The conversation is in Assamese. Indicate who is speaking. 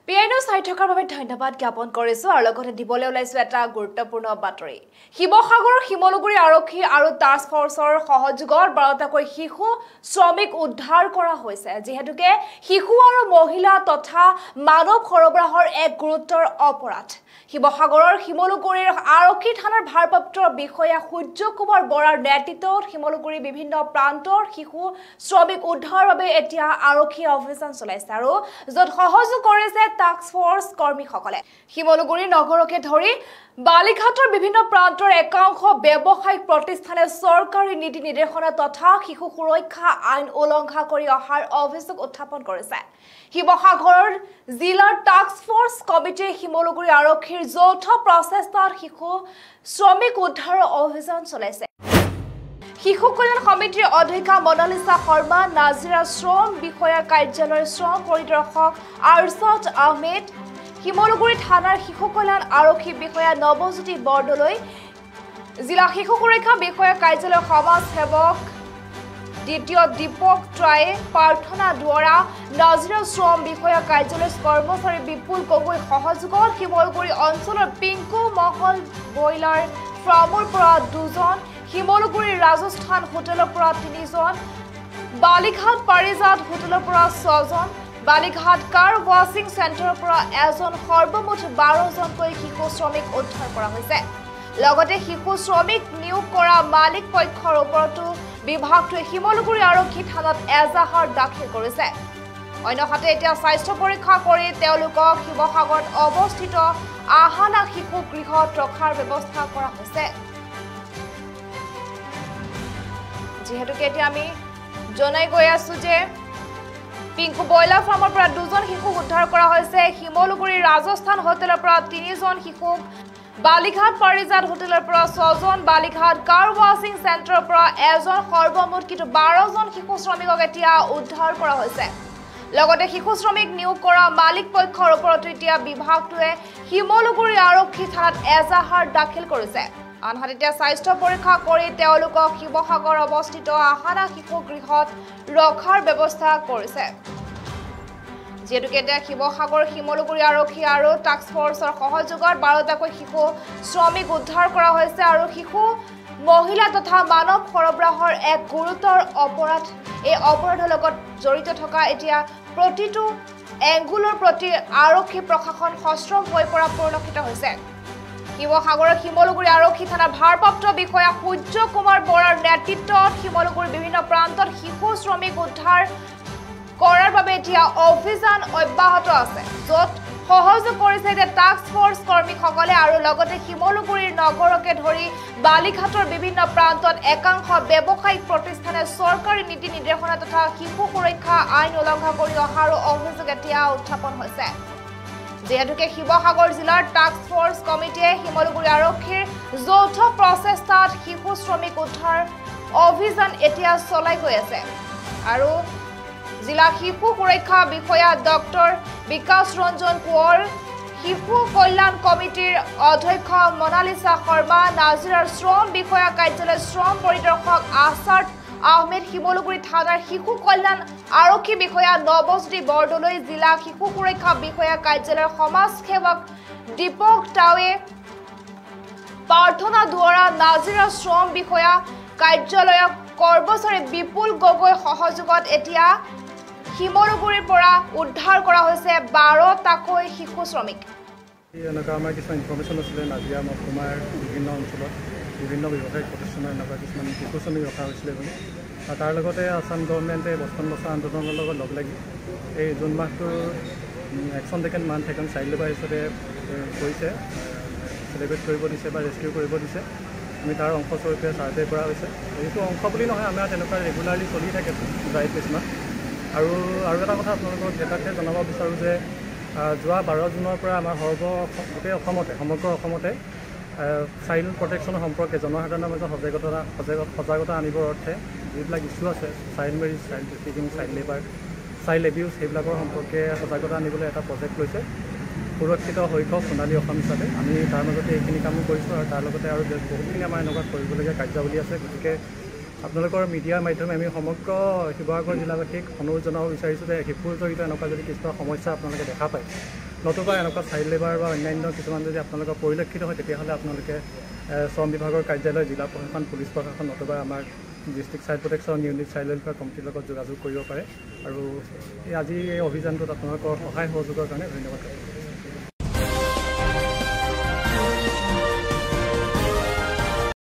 Speaker 1: পিআইনো চাই থকাৰ বাবে ধন্যবাদ জ্ঞাপন কৰিছো আৰু লগতে দিবলৈ ওলাইছো এটা গুৰুত্বপূৰ্ণ বাতৰি শিৱসাগৰৰ শিমলুগুৰি আৰক্ষী আৰু টাস্ক ফৰ্চৰ সহযোগত 12টাকৈ শিশু শ্ৰমিক উদ্ধাৰ কৰা হৈছে যিহেতুকে শিশু আৰু মহিলা তথা মানৱ সৰবৰাহৰ এক গুৰুতৰ অপৰাধ শিৱসাগৰৰ শিমলুগুৰিৰ আৰক্ষী থানাৰ ভাৰপ্ৰাপ্ত বিষয়া সূৰ্য কুমাৰ বৰাৰ নেতৃত্বত শিমলুগুৰি বিভিন্ন প্ৰান্তৰ শিশু শ্ৰমিক উদ্ধাৰৰ বাবে এতিয়া আৰক্ষী অভিযান চলাইছে আৰু য'ত সহযোগ কৰিছে টাস্ক ফৰ্চ কৰ্মীসকলে শিমলুগুৰি নগৰকে ধৰি বালিঘাটৰ বিভিন্ন প্ৰান্তৰ একাংশ ব্যৱসায়িক প্ৰতিষ্ঠানে চৰকাৰী নীতি নিৰ্দেশনা তথা শিশু সুৰক্ষা আইন উলংঘা কৰি অহাৰ অভিযোগ উত্থাপন কৰিছে শিৱসাগৰৰ জিলাৰ টাস্ক ফৰ্চ কমিটিয়ে শিমলুগুৰি আৰক্ষীৰ যৌথ প্ৰচেষ্টাত শিশু শ্ৰমিক উদ্ধাৰৰ অভিযান চলাইছে শিশু কল্যাণ সমিতিৰ অধ্যক্ষা মনালিসা শৰ্মা নাজিৰা শ্ৰম বিষয়া কাৰ্যালয়ৰ শ্ৰম পৰিদৰ্শক আৰছাদ আহমেদ শিমলুগুৰি থানাৰ শিশু কল্যাণ আৰক্ষী বিষয়া নৱজ্যোতি বৰদলৈ জিলা শিশু সুৰক্ষা বিষয়া কাৰ্যালয়ৰ সমাজ সেৱক দ্বিতীয় দীপক ট্ৰাই প্ৰাৰ্থনা দুৱাৰা নাজিৰা শ্ৰম বিষয়া কাৰ্যালয়ৰ কৰ্মচাৰী বিপুল গগৈ সহযোগত শিমলুগুৰি অঞ্চলৰ পিংকু মহল বইলাৰ ফাৰ্মৰ পৰা 2জন শিমলুগুৰি ৰাজস্থান হোটেলৰ পৰা 3জন বালিঘাট পাৰিজাত হোটেলৰ পৰা 6জন বালিঘাট কাৰ ৱাশ্বিং চেণ্টাৰৰ পৰা 1জন সৰ্বমুঠ 12জনকৈ শিশু শ্ৰমিক উদ্ধাৰ কৰা হৈছে লগতে শিশু শ্ৰমিক নিয়োগ কৰা মালিক পক্ষৰ ওপৰতো বিভাগটোৱে শিমলুগুৰি আৰক্ষী থানাত এজাহাৰ দাখিল কৰিছে অন্যহাতে এতিয়া স্বাস্থ্য পৰীক্ষা কৰি তেওঁলোকক শিৱসাগৰত অৱস্থিত আহানা শিশু গৃহত ৰখাৰ ব্যৱস্থা কৰা হৈছে যেহেতুকে এতিয়া আমি জনাই গৈ আছো যে পিংকু বইলাৰ ফাৰ্মৰ পৰা 2জন শিশু উদ্ধাৰ কৰা হৈছে শিমলুগুৰি ৰাজস্থান হোটেলৰ পৰা 3জন শিশু বালিঘাট পাৰিজাত হোটেলৰ পৰা 6জন বালিঘাট কাৰ ৱাশ্বিং চেণ্টাৰৰ পৰা 1জন সৰ্বমুঠ কিন্তু 12জন শিশু শ্ৰমিকক এতিয়া উদ্ধাৰ কৰা হৈছে লগতে শিশু শ্ৰমিক নিয়োগ কৰা মালিক পক্ষৰ ওপৰত এতিয়া বিভাগটোৱে শিমলুগুৰি আৰক্ষী থানাত এজাহাৰ দাখিল কৰিছে আনহাতে এতিয়া স্বাস্থ্য পৰীক্ষা কৰি তেওঁলোকক শিৱসাগৰ অৱস্থিত আহানা শিশু গৃহত ৰখাৰ ব্যৱস্থা কৰিছে যেহেতুকে এতিয়া শিৱসাগৰ শিমলুগুৰি আৰক্ষী আৰু টাস্ক ফৰ্চৰ সহযোগত 12টাকৈ শিশু শ্ৰমিক উদ্ধাৰ কৰা হৈছে আৰু শিশু মহিলা তথা মানৱ সৰবৰাহৰ এক গুৰুতৰ অপৰাধ এই অপৰাধৰ লগত জড়িত থকা এতিয়া প্ৰতিটো এংগুলৰ প্ৰতি আৰক্ষী প্ৰশাসন সষ্টম হৈ পৰা পৰিলক্ষিত হৈছে শিৱসাগৰৰ শিমলুগুৰি আৰক্ষী থানাৰ ভাৰপ্ৰাপ্ত বিষয়া সূৰ্য কুমাৰ বৰাৰ নেতৃত্বত শিমলুগুৰি বিভিন্ন প্ৰান্তত শিশু শ্ৰমিক উদ্ধাৰ কৰাৰ বাবে এতিয়া অভিযান অব্যাহত আছে য'ত সহযোগ কৰিছে এতিয়া টাস্ক ফৰ্চ কৰ্মীসকলে আৰু লগতে শিমলুগুৰিৰ নগৰকে ধৰি বালিঘাটৰ বিভিন্ন প্ৰান্তত একাংশ ব্যৱসায়িক প্ৰতিষ্ঠানে চৰকাৰী নীতি নিৰ্দেশনা তথা শিশু সুৰক্ষা আইন উলংঘা কৰি অহাৰ অভিযোগ এতিয়া উত্থাপন হৈছে যেহেতুকে শিৱসাগৰ জিলাৰ টাস্ক ফৰ্চ কমিটিয়ে শিমলুগুৰি আৰক্ষীৰ যৌথ প্ৰচেষ্টাত শিশু শ্ৰমিক উদ্ধাৰ অভিযান এতিয়া চলাই গৈ আছে আৰু জিলা শিশু সুৰক্ষা বিষয়া ডক্টৰ বিকাশ ৰঞ্জন কোঁৱৰ শিশু কল্যাণ কমিটিৰ অধ্যক্ষ মনালিসা শৰ্মা নাজিৰাৰ শ্ৰম বিষয়া কাৰ্যালয়ৰ শ্ৰম পৰিদৰ্শক আছাদ আহমেদ শিমলুগুৰি থানাৰ শিশু কল্যাণ আৰক্ষী বিষয়া নৱজ্যোতি বৰদলৈ জিলা শিশু সুৰক্ষা বিষয়া কাৰ্যালয়ৰ সমাজ সেৱক দীপক টাৱে প্ৰাৰ্থনা দুৱাৰা নাজিৰা শ্ৰম বিষয়া কাৰ্যালয়ৰ কৰ্মচাৰী বিপুল গগৈ সহযোগত এতিয়া শিমলুগুৰিৰ পৰা উদ্ধাৰ কৰা হৈছে 12টাকৈ শিশু শ্ৰমিক
Speaker 2: এনেকুৱা আমাৰ কিছুমান ইনফৰ্মেশ্যন আছিলে নাজিৰা মহকুমাৰ বিভিন্ন অঞ্চলত বিভিন্ন ব্যৱসায়িক প্ৰতিষ্ঠানৰ এনেকুৱা কিছুমান শিশু শ্ৰমিক ৰখা হৈছিলে বুলি আৰু তাৰ লগতে আছাম গভৰ্ণমেণ্টে বচপন বছৰ আন্দোলনৰ লগত লগ লাগি এই জুন মাহটোৰ একশ্যন টেকেন মান্থ এখন চাইল্ড লেবাৰ হিচাপে কৰিছে চেলিব্ৰেট কৰিব দিছে বা ৰেস্কিউ কৰিব দিছে আমি তাৰ অংশস্বৰূপে ছাৰ্ভে কৰা হৈছে এইটো অংশ বুলি নহয় আমাৰ তেনেকুৱা ৰেগুলাৰলি চলি থাকে ড্ৰাইভ কিছুমান আৰু এটা কথা আপোনালোকক যথাৰ্থে জনাব বিচাৰোঁ যে যোৱা 12 জুনৰ পৰা আমাৰ গোটেই সমগ্ৰ অসমতে চাইল্ড প্ৰটেকশ্যনৰ সম্পৰ্কে জনসাধাৰণৰ মাজত সজাগতা আনিবৰ অৰ্থে যিবিলাক ইছ্যু আছে child marriage child trafficking child labour child abuse সেইবিলাকৰ সম্পৰ্কে সজাগতা আনিবলৈ এটা প্ৰজেক্ট লৈছে সুৰক্ষিত শৈশৱ সোণালী অসম হিচাপে আমি তাৰ মাজতে এইখিনি কামো কৰিছোঁ আৰু তাৰ লগতে আৰু বহুতখিনি আমাৰ এনেকুৱা কৰিবলগীয়া কাৰ্যাৱলী আছে গতিকে আপোনালোকৰ মিডিয়াৰ মাধ্যমে আমি সমগ্ৰ শিৱসাগৰ জিলাবাসীক অনুৰোধ জনাব বিচাৰিছোঁ যে শিশুৰ জড়িত এনেকুৱা যদি কিছুমান সমস্যা আপোনালোকে দেখা পায় নতুবা এনেকুৱা চাইল্ড লেবাৰ বা অন্যান্য কিছুমান যদি আপোনালোকৰ পৰিলক্ষিত হয় তেতিয়াহ'লে আপোনালোকে শ্ৰম বিভাগৰ কাৰ্যালয় জিলা প্ৰশাসন পুলিচ প্ৰশাসন নতুবা আমাৰ district child protection unit child welfare কমিটিৰ লগত যোগাযোগ কৰিব পাৰে আৰু আজি এই অভিযানটোত আপোনালোকৰ সহায় সহযোগৰ কাৰণে ধন্যবাদ।